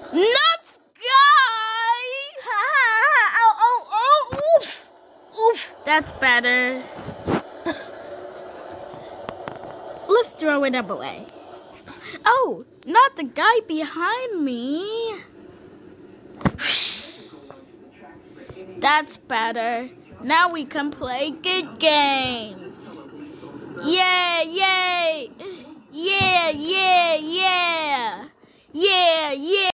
Nuts guy! Oh, oof. That's better. Let's throw it away. Oh, not the guy behind me. That's better. Now we can play good games. Yeah, yay! Yeah, yeah, yeah! Yeah, yeah!